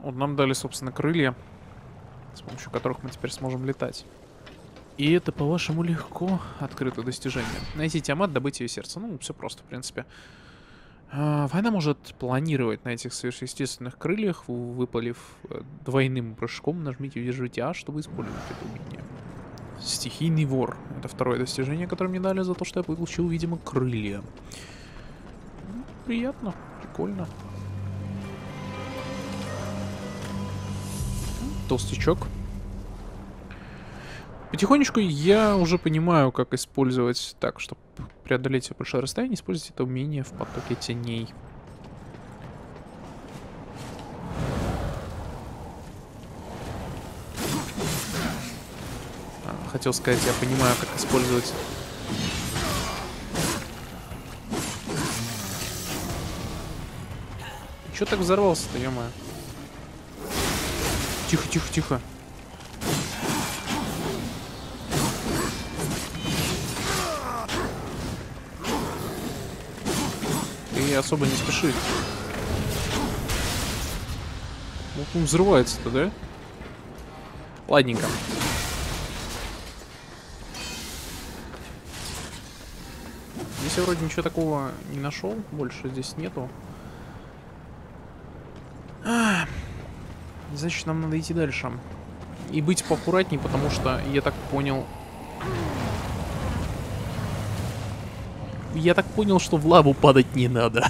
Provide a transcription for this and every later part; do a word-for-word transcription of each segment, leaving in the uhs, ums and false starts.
Вот нам дали, собственно, крылья, с помощью которых мы теперь сможем летать. И это, по-вашему, легко открытое достижение. Найти Тиамат, добыть ее сердце. Ну, все просто, в принципе. А, война может планировать на этих сверхъестественных крыльях, выпалив э, двойным прыжком, нажмите и удержите А, чтобы использовать это умение. Стихийный вор. Это второе достижение, которое мне дали за то, что я получил, видимо, крылья. Ну, приятно, прикольно. Толстячок. Потихонечку я уже понимаю, как использовать так, чтобы преодолеть большое расстояние, использовать это умение в потоке теней. А, хотел сказать, я понимаю, как использовать... Чё так взорвался-то, ё-моё? Тихо, тихо, тихо. Ты особо не спеши. Вот он взрывается-то, да? Ладненько. Здесь я вроде ничего такого не нашел. Больше здесь нету. А, значит, нам надо идти дальше. И быть поаккуратней, потому что, я так понял... Я так понял, что в лаву падать не надо.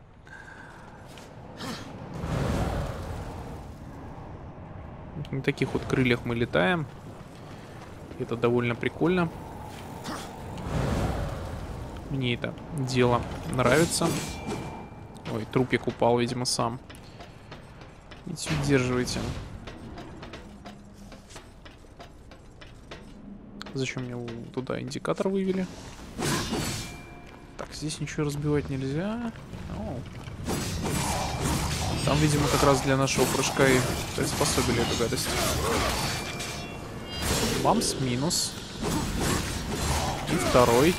На таких вот крыльях мы летаем. Это довольно прикольно. Мне это дело нравится. Ой, трупик упал, видимо, сам. Идите, удерживайте. Зачем мне туда индикатор вывели? Так, здесь ничего разбивать нельзя. О. Там, видимо, как раз для нашего прыжка и приспособили эту гадость. Бамс, минус. И второй.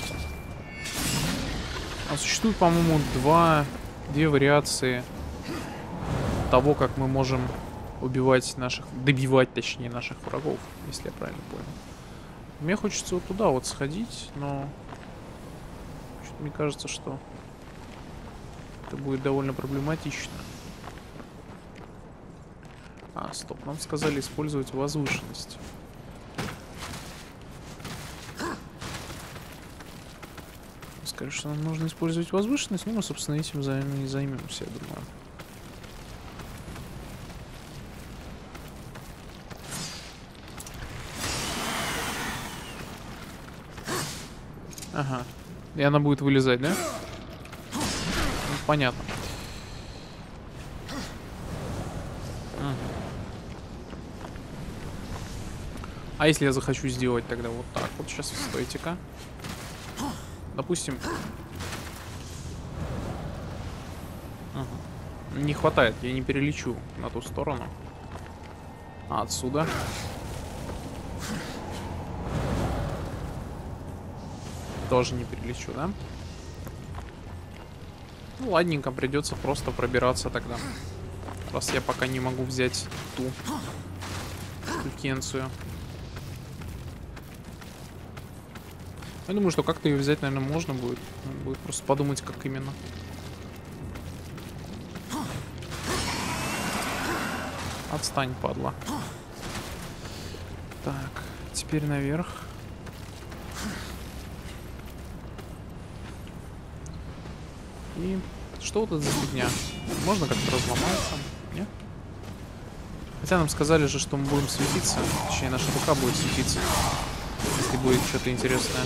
А существует, по-моему, два, две вариации того, как мы можем убивать наших, добивать, точнее, наших врагов, если я правильно понял. Мне хочется вот туда вот сходить, но мне кажется, что это будет довольно проблематично. А, стоп, нам сказали использовать возвышенность. Сказали, что нам нужно использовать возвышенность, ну мы, собственно, этим и займемся, я думаю. Ага. И она будет вылезать, да? Ну, понятно. Угу. А если я захочу сделать тогда вот так вот? Сейчас, стойте-ка. Допустим... Угу. Не хватает, я не перелечу на ту сторону. А отсюда... Тоже не перелечу, да? Ну, ладненько, придется просто пробираться тогда. Раз я пока не могу взять ту штукенцию. Я думаю, что как-то ее взять, наверное, можно будет. Будет просто подумать, как именно. Отстань, падла. Так, теперь наверх. И что вот это за фигня? Можно как-то разломаться? Нет? Хотя нам сказали же, что мы будем светиться. Точнее, наша рука будет светиться. Если будет что-то интересное.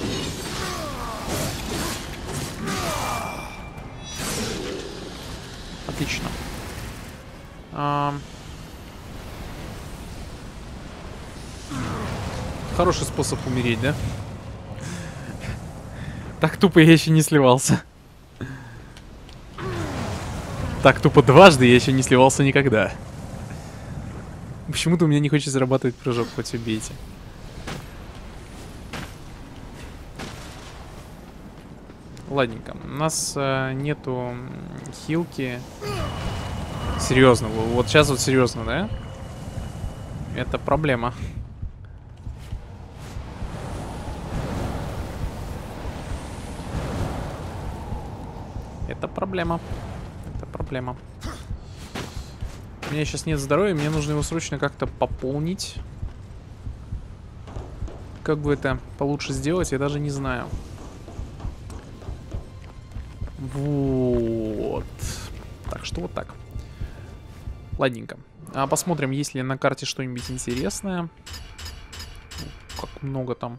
Отлично. А... Хороший способ умереть, да? Так тупо я еще не сливался. Так тупо дважды я еще не сливался никогда. Почему-то у меня не хочет зарабатывать прыжок, хоть убейте. Ладненько. У нас э, нету хилки. Серьезно, вот сейчас вот серьезно, да? Это проблема. Это проблема. Это проблема. У меня сейчас нет здоровья, мне нужно его срочно как-то пополнить. Как бы это получше сделать, я даже не знаю. Вот. Так что вот так. Ладненько. А посмотрим, есть ли на карте что-нибудь интересное. Как много там.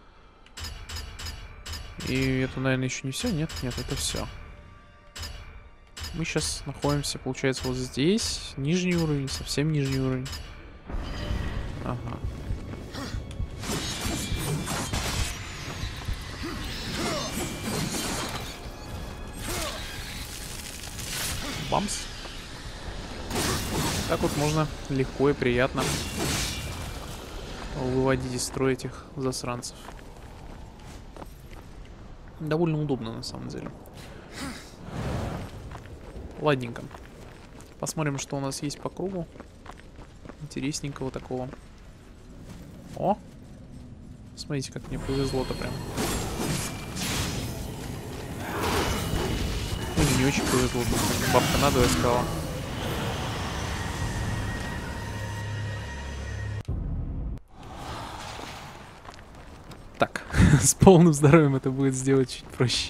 И это, наверное, еще не все. Нет, нет, это все. Мы сейчас находимся, получается, вот здесь. Нижний уровень, совсем нижний уровень. Ага. Бамс. Так вот можно легко и приятно выводить из строя этих засранцев. Довольно удобно, на самом деле. Ладненько. Посмотрим, что у нас есть по кругу. Интересненького такого. О! Смотрите, как мне повезло-то прям. Ну, не очень повезло. Бабка надо искала. Так, с полным здоровьем это будет сделать чуть проще.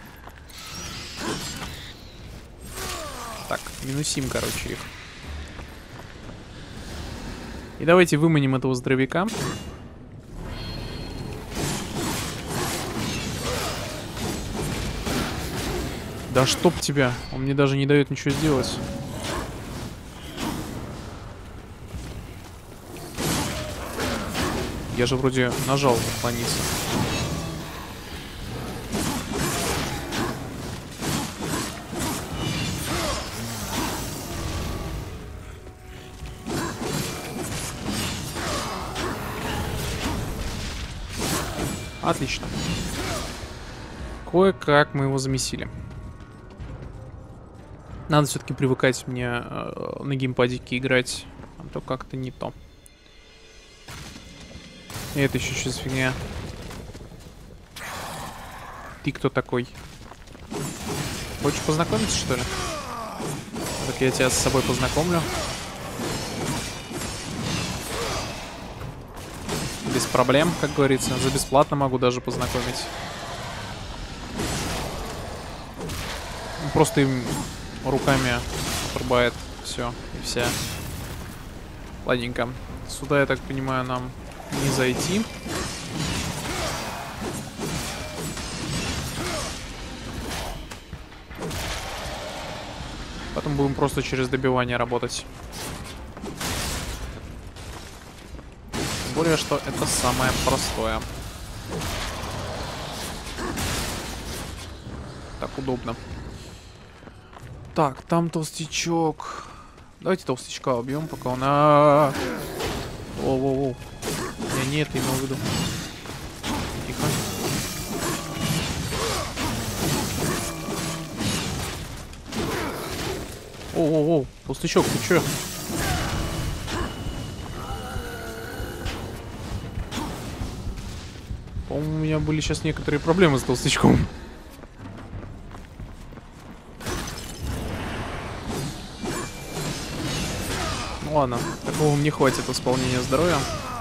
Так, минусим, короче, их. И давайте выманим этого здоровяка. Да чтоб тебя, он мне даже не дает ничего сделать. Я же вроде нажал уклониться. Отлично. Кое-как мы его замесили. Надо все-таки привыкать мне э, на геймпадике играть, а то как-то не то. И это еще что за фигня? Ты кто такой? Хочешь познакомиться, что ли? Так я тебя с собой познакомлю. Без проблем, как говорится. За бесплатно могу даже познакомить. Просто им руками отрубает все и вся. Ладненько. Сюда, я так понимаю, нам не зайти. Потом будем просто через добивание работать. Тем более, что это самое простое. Так удобно. Так, там толстячок. Давайте толстячка убьем, пока он... А -а -а. Воу-воу-воу. Я не это имел в виду. Тихо. Оу-оу-оу. Толстячок, ты чё? По-моему, у меня были сейчас некоторые проблемы с толстячком. Ну ладно, такого мне хватит восполнения здоровья.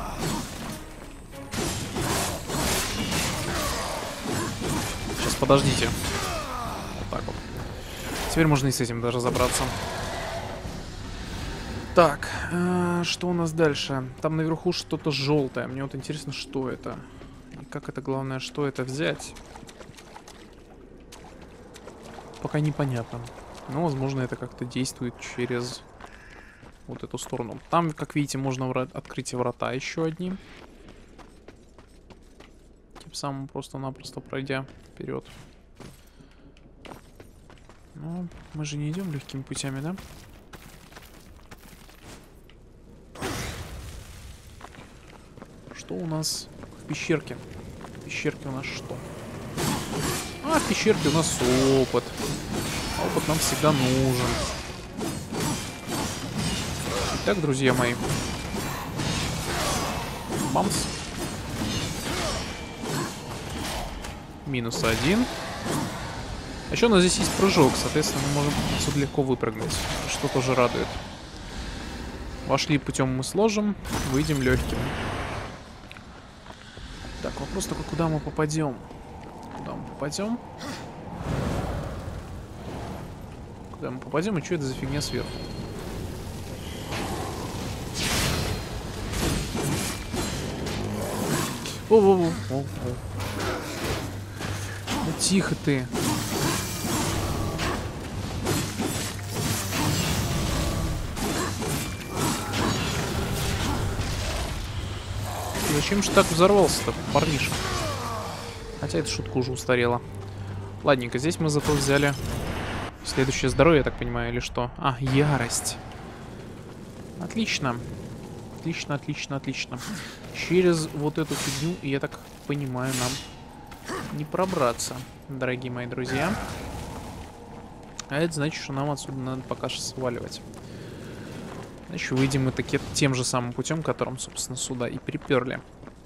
Сейчас, подождите. Вот так вот. Теперь можно и с этим даже разобраться. Так, э, что у нас дальше? Там наверху что-то желтое. Мне вот интересно, что это. И как это, главное, что это взять. Пока непонятно. Но, возможно, это как-то действует через... вот эту сторону. Там, как видите, можно вра- открыть врата еще одни. Тем самым просто-напросто пройдя вперед. Но мы же не идем легкими путями, да? Что у нас в пещерке? В пещерке у нас что? А, в пещерке у нас опыт. А опыт нам всегда нужен. Так, друзья мои. Бамс. Минус один. А еще у нас здесь есть прыжок, соответственно, мы можем отсюда легко выпрыгнуть, что тоже радует. Вошли путем мы сложим, выйдем легким. Так, вопрос только, куда мы попадем? Куда мы попадем? Куда мы попадем и что это за фигня сверху? О-о-о. Ну тихо ты. Зачем же так взорвался-то, парниша? Хотя эта шутка уже устарела. Ладненько, здесь мы зато взяли следующее здоровье, я так понимаю, или что? А, ярость. Отлично. Отлично, отлично, отлично. Через вот эту фигню, я так понимаю, нам не пробраться, дорогие мои друзья. А это значит, что нам отсюда надо пока что сваливать. Значит, выйдем мы таки тем же самым путем, которым, собственно, сюда и приперли.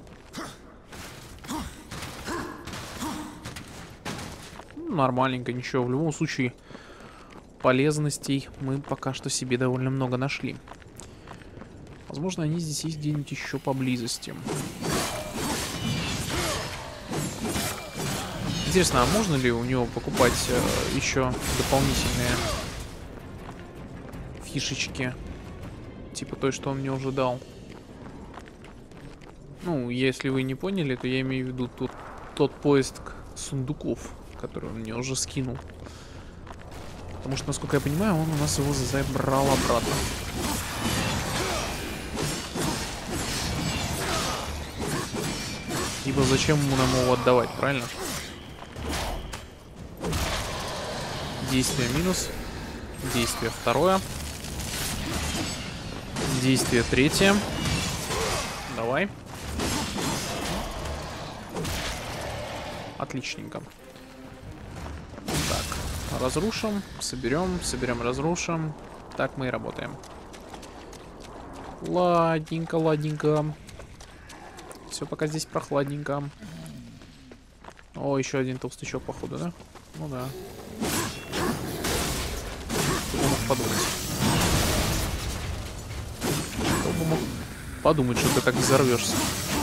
Ну, нормальненько, ничего. В любом случае, полезностей мы пока что себе довольно много нашли. Возможно, они здесь есть где-нибудь еще поблизости. Интересно, а можно ли у него покупать э, еще дополнительные фишечки? Типа той, что он мне уже дал. Ну, если вы не поняли, то я имею в виду тот, тот поиск сундуков, который он мне уже скинул. Потому что, насколько я понимаю, он у нас его забрал обратно. Ибо зачем ему нам его отдавать, правильно? Действие минус. Действие второе. Действие третье. Давай. Отличненько. Так, разрушим, соберем, соберем, разрушим. Так мы и работаем. Ладненько, ладненько. Все, пока здесь прохладненько. О, еще один толстячок, походу, да? Ну да. Кто бы мог подумать? Кто бы мог подумать, что ты так взорвешься?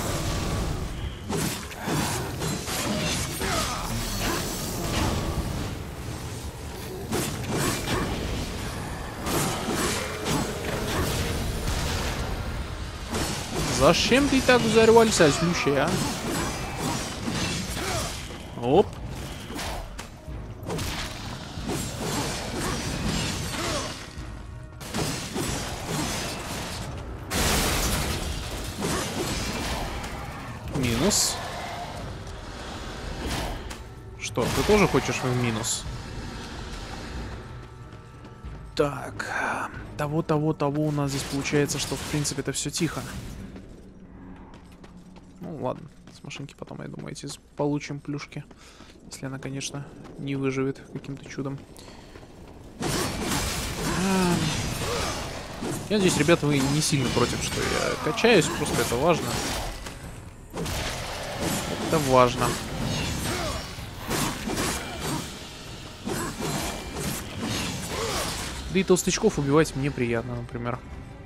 Зачем ты так взорвался, слушай, а? Оп. Минус. Что, ты тоже хочешь в минус? Так, того, того, того у нас здесь получается, что в принципе это все тихо. Ну ладно, с машинки потом, я думаю, эти получим плюшки. Если она, конечно, не выживет каким-то чудом. Я надеюсь, ребята, вы не сильно против, что я качаюсь, просто это важно. Это важно. Да и толстячков убивать мне приятно, например.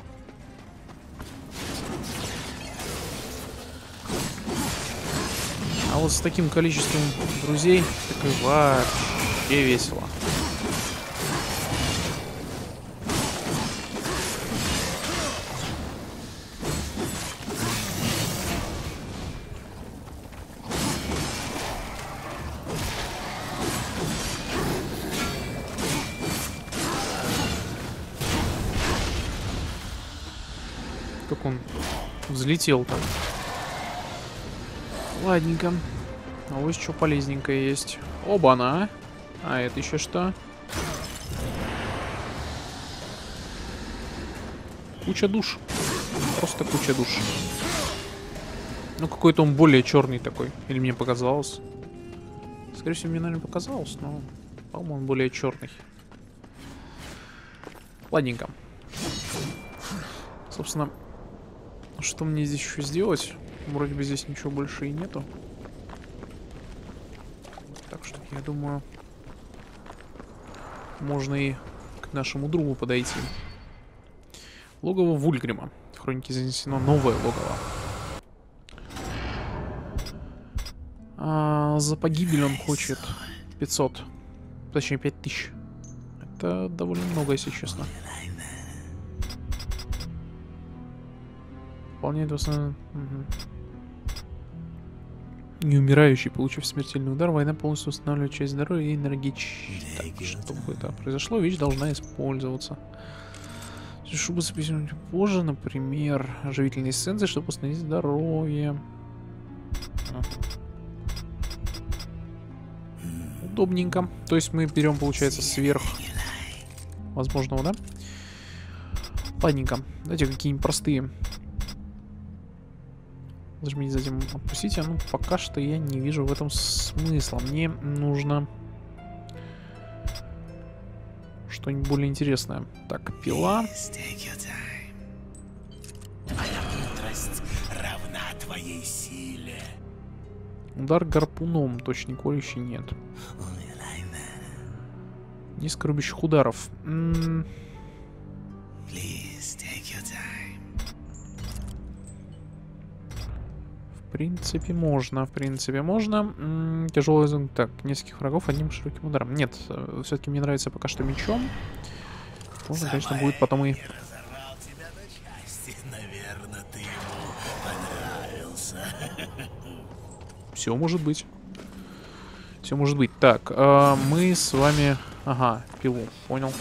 А вот с таким количеством друзей так и вообще весело. Как он взлетел-то. Ладненько. А вот что полезненькое есть. Оба-на. А это еще что? Куча душ. Просто куча душ. Ну, какой-то он более черный такой. Или мне показалось? Скорее всего, мне, наверное, показалось, но, по-моему, он более черный. Ладненько. Собственно, что мне здесь еще сделать? Вроде бы здесь ничего больше и нету. Так что, я думаю, можно и к нашему другу подойти. Логово Вульгрима. В хронике занесено новое логово. А, за погибель он хочет пятьсот. Точнее, пять тысяч. Это довольно много, если честно. Выполняет в основном... Угу. Неумирающий, получив смертельный удар, война полностью восстанавливает часть здоровья и энергич... Так, чтобы это произошло, вещь должна использоваться. Чтобы записывать позже, например, оживительные эссенции, чтобы восстановить здоровье. Ага. Удобненько. То есть мы берем, получается, сверх возможного, да? Ладненько. Давайте какие-нибудь простые. Зажмите, затем отпустите. Ну, пока что я не вижу в этом смысла. Мне нужно что-нибудь более интересное. Так, пила. Удар гарпуном. Точно колющий нет. Несколько рубящих ударов. М-м- В принципе, можно. В принципе, можно. М-м- тяжелый зон. Так, нескольких врагов одним широким ударом. Нет, все-таки мне нравится пока что мечом. Можно, конечно, будет потом и... Все может быть. Все может быть. Так, э, мы с вами... Ага, пилу. Понял.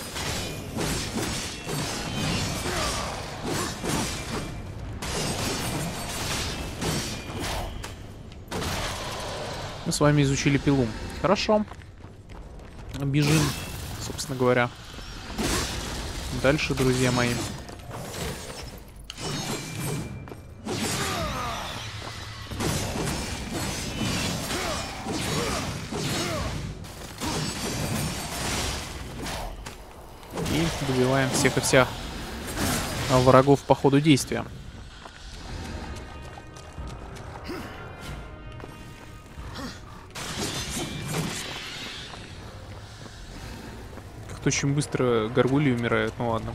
Мы с вами изучили пилу. Хорошо. Бежим, собственно говоря. Дальше, друзья мои. И добиваем всех и вся врагов по ходу действия. Как-то очень быстро горгульи умирают, ну ладно.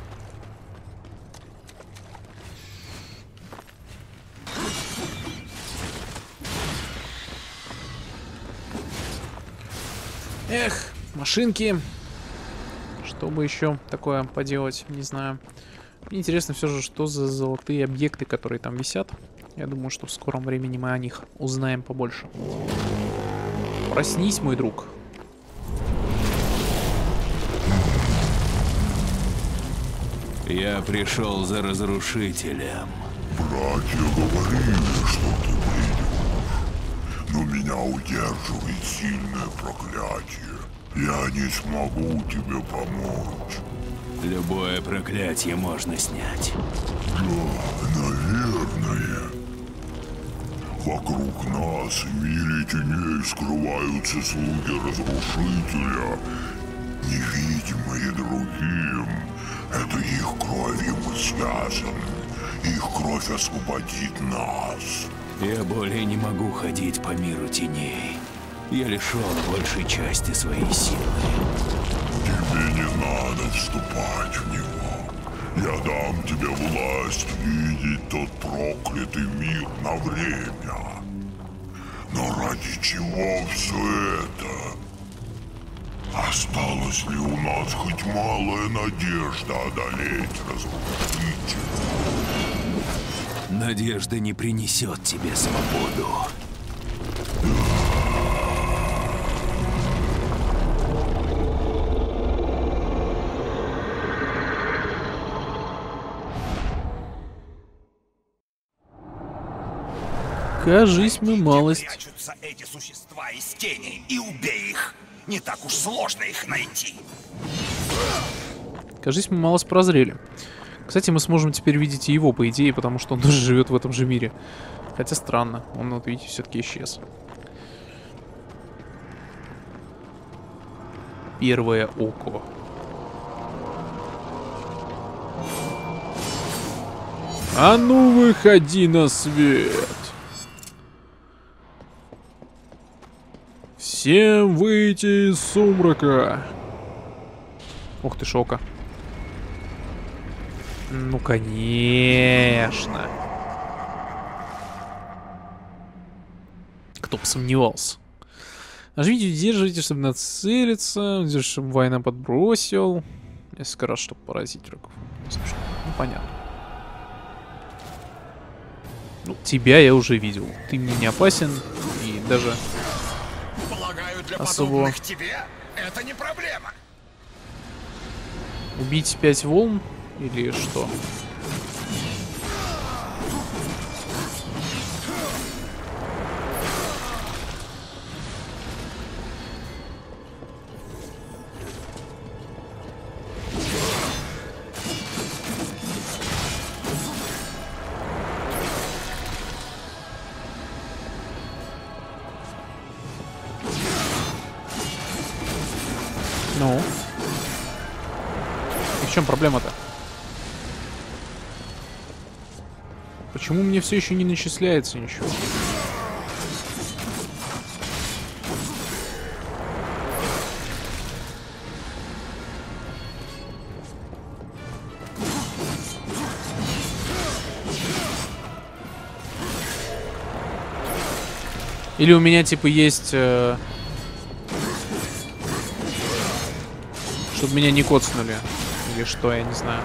Эх, машинки. Что бы еще такое поделать, не знаю. Мне интересно все же, что за золотые объекты, которые там висят. Я думаю, что в скором времени мы о них узнаем побольше. Проснись, мой друг. Я пришел за разрушителем. Братья говорили, что ты придешь, но меня удерживает сильное проклятие. Я не смогу тебе помочь. Любое проклятие можно снять. Да, наверное. Вокруг нас в мире теней скрываются слуги разрушителя, невидимые другим. Это их кровью мы связаны. Их кровь освободит нас. Я более не могу ходить по миру теней. Я лишен большей части своей силы. Тебе не надо вступать в него. Я дам тебе власть видеть тот проклятый мир на время. Но ради чего все это? Осталась ли у нас хоть малая надежда одолеть разрушителя? Надежда не принесет тебе свободу. Кажись, мы малость. Прячутся эти существа из тени, и убей их. Не так уж сложно их найти. Кажись, мы малость прозрели. Кстати, мы сможем теперь видеть и его, по идее, потому что он тоже живет в этом же мире. Хотя странно, он, вот видите, все-таки исчез. Первое око. А ну выходи на свет. Всем выйти из сумрака. Ух ты, шока. Ну, конечно. Кто бы сомневался. Нажмите, удерживайте, чтобы нацелиться. Удерживайте, чтобы война подбросил. Несколько раз, чтобы поразить врагов. Ну, понятно. Ну, тебя я уже видел. Ты мне не опасен. И даже... Полагаю, для особо... подобных тебе это не проблема. Убить пять волн? Или что? Ну? И в чем проблема-то? Почему мне все еще не начисляется ничего? Или у меня типа есть... Э... Чтобы меня не коцнули. Или что, я не знаю.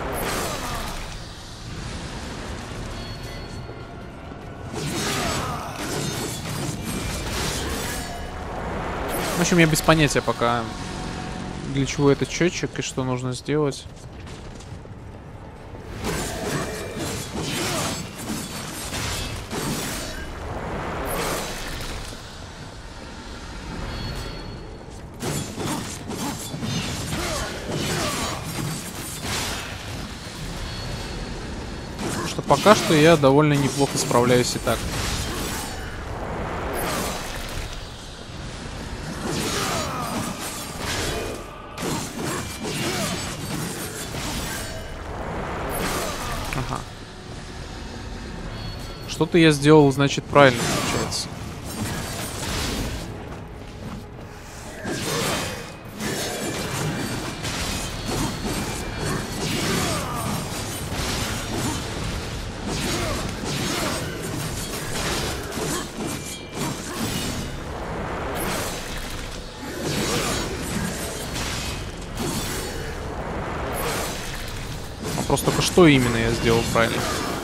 В общем, я без понятия пока, для чего этот счетчик и что нужно сделать. Что пока что я довольно неплохо справляюсь и так. Ага. Что-то я сделал, значит, правильно получается. Просто только что именно я сделал правильно.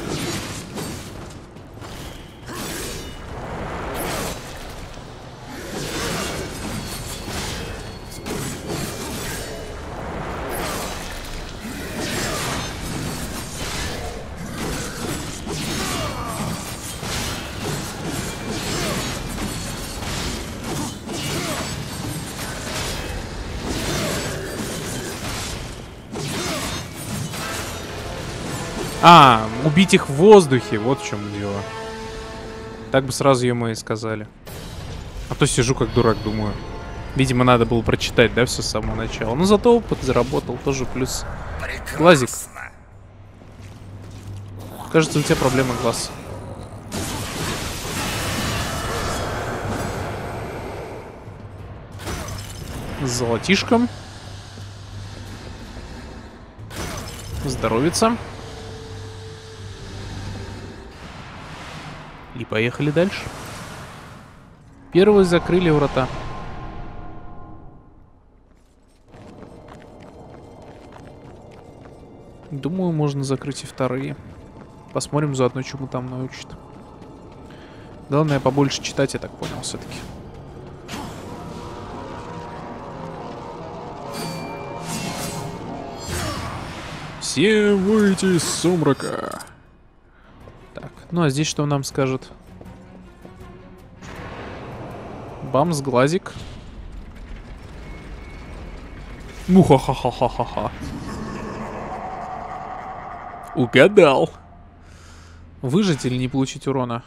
А, убить их в воздухе, вот в чем дело. Так бы сразу ему и сказали. А то сижу как дурак, думаю. Видимо, надо было прочитать, да, все с самого начала. Но зато опыт заработал, тоже плюс. Прекрасно. Глазик. Кажется, у тебя проблема глаз. С золотишком. Здоровится. И поехали дальше. Первые закрыли врата. Думаю, можно закрыть и вторые. Посмотрим заодно, чему там научат. Главное, побольше читать, я так понял, все-таки. Всем выйти из сумрака. Так, ну а здесь что он нам скажет? Бамс, глазик. Муха-ха-ха-ха-ха-ха. Угадал. Выжить или не получить урона?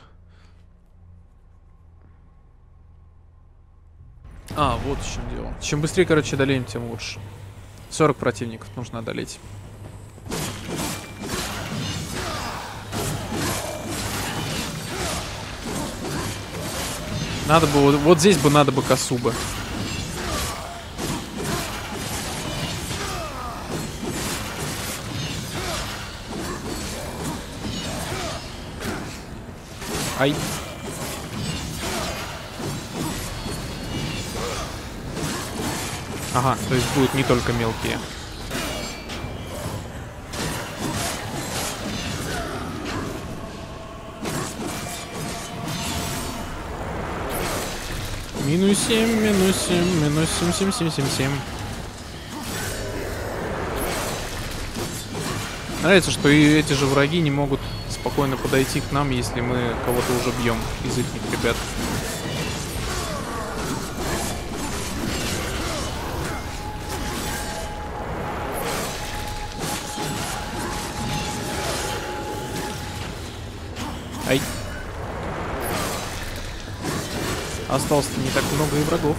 А, вот в чем дело. Чем быстрее, короче, одолеем, тем лучше. сорок противников нужно одолеть. Надо бы, вот, вот здесь бы надо бы косу бы. Ай. Ага, то есть будут не только мелкие. Минус семь, минус семь, минус семь, семь, семь, семь, семь. Нравится, что и эти же враги не могут спокойно подойти к нам, если мы кого-то уже бьем из их ребят. Ай. Осталось-то не так много и врагов.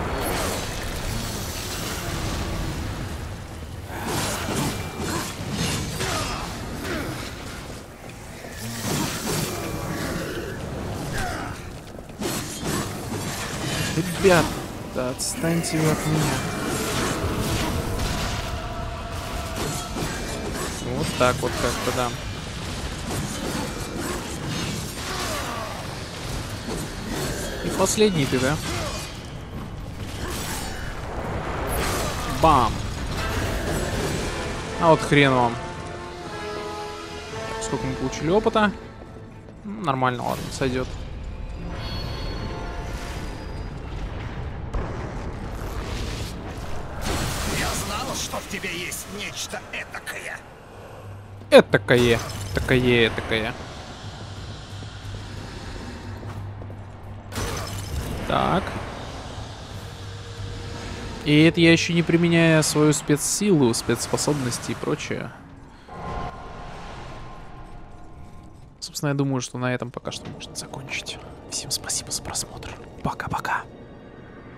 Ребята, отстаньте вы от меня. Вот так вот как-то, да. И последний ты, да? Бам! А вот хрен вам. Сколько мы получили опыта? Нормально, ладно, сойдет. Я знал, что в тебе есть нечто этакое. Этакое, такое, этакое. Так. И это я еще не применяя свою спецсилу, спецспособности и прочее. Собственно, я думаю, что на этом пока что можно закончить. Всем спасибо за просмотр. Пока-пока.